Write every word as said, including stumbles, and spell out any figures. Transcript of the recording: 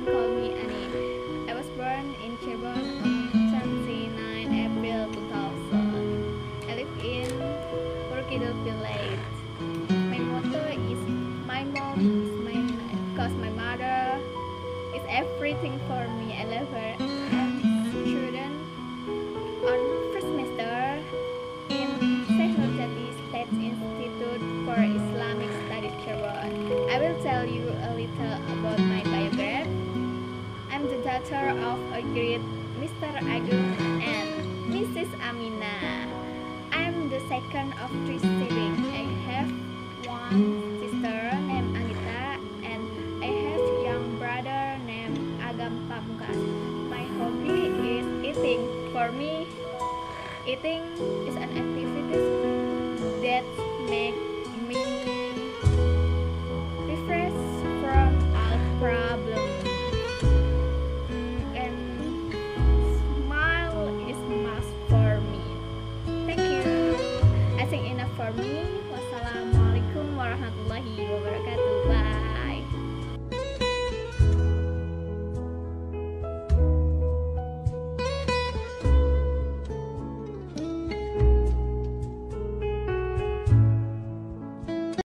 can call me Annie. I was born in Cirebon on twenty-ninth April two thousand. I live in Purkidul village. My motto is my mom is my cause my mother is everything for me. I love her. I'm student on first semester in Technology State Institute for Islamic Studies Cirebon. I will tell you a little about my biography. I'm the daughter of a great Mister Agung and Missus Amina. I'm the second of three siblings. I have one sister named Anita and I have a young brother named Agam Pamungkas. My hobby is eating. For me, eating is an activity that makes me refresh from all problems. Mm, and smile is must for me. Thank you. I think enough for me. Wassalamualaikum warahmatullahi wabarakatuh. Bye.